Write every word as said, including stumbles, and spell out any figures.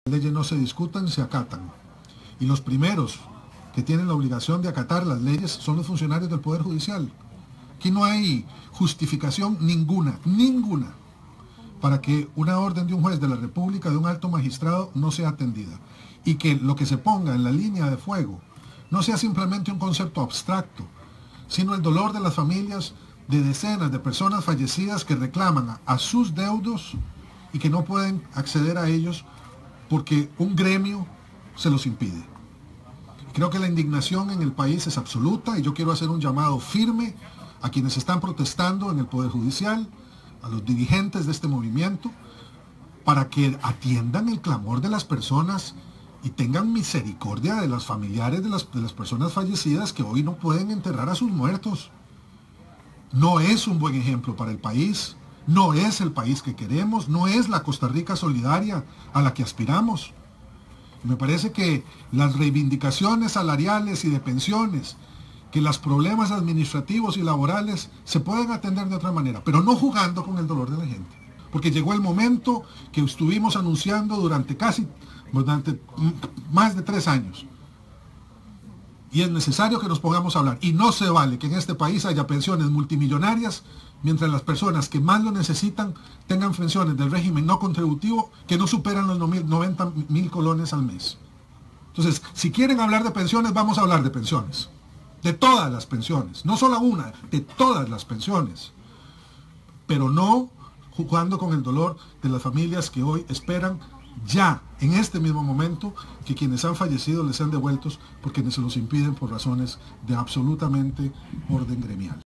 Las leyes no se discutan, se acatan. Y los primeros que tienen la obligación de acatar las leyes son los funcionarios del Poder Judicial. Aquí no hay justificación ninguna, ninguna, para que una orden de un juez de la República, de un alto magistrado, no sea atendida. Y que lo que se ponga en la línea de fuego no sea simplemente un concepto abstracto, sino el dolor de las familias de decenas de personas fallecidas que reclaman a, a sus deudos y que no pueden acceder a ellos porque un gremio se los impide. Creo que la indignación en el país es absoluta y yo quiero hacer un llamado firme a quienes están protestando en el Poder Judicial, a los dirigentes de este movimiento, para que atiendan el clamor de las personas y tengan misericordia de los familiares de las, de las personas fallecidas que hoy no pueden enterrar a sus muertos. No es un buen ejemplo para el país, no es el país que queremos, no es la Costa Rica solidaria a la que aspiramos. Me parece que las reivindicaciones salariales y de pensiones, que los problemas administrativos y laborales se pueden atender de otra manera, pero no jugando con el dolor de la gente. Porque llegó el momento que estuvimos anunciando durante casi, durante más de tres años. Y es necesario que nos pongamos a hablar. Y no se vale que en este país haya pensiones multimillonarias, mientras las personas que más lo necesitan tengan pensiones del régimen no contributivo que no superan los noventa mil colones al mes. Entonces, si quieren hablar de pensiones, vamos a hablar de pensiones. De todas las pensiones. No solo una, de todas las pensiones. Pero no jugando con el dolor de las familias que hoy esperan ya, en este mismo momento, que quienes han fallecido les sean devueltos porque se los impiden por razones de absolutamente orden gremial.